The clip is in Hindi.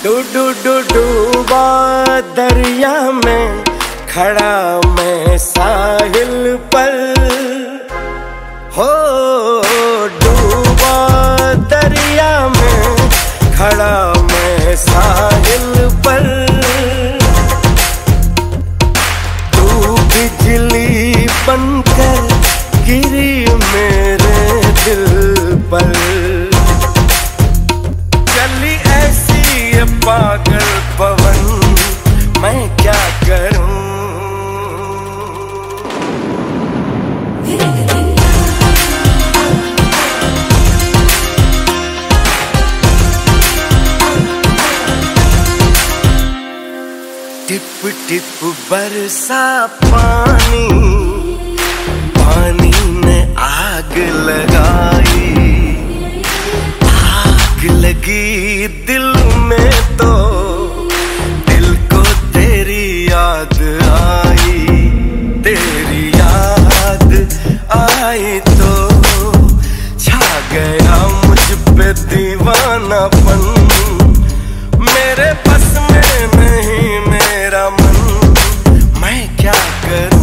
डूबा दरिया में खड़ा मैं साहिल पर, हो डूबा दरिया में खड़ा मैं साहिल पर। तू बिजली बनकर गिरी मेरे दिल पर, चली ऐसी ये पागल पवन मैं क्या करूं। टिप टिप बरसा पानी, पानी ने आग लगाई। आग लगी दिल में तो दिल को तेरी याद आई। तेरी याद आई तो छा गया मुझ पे दीवानापन। मेरे बस में नहीं मेरा मन, मैं क्या करूं।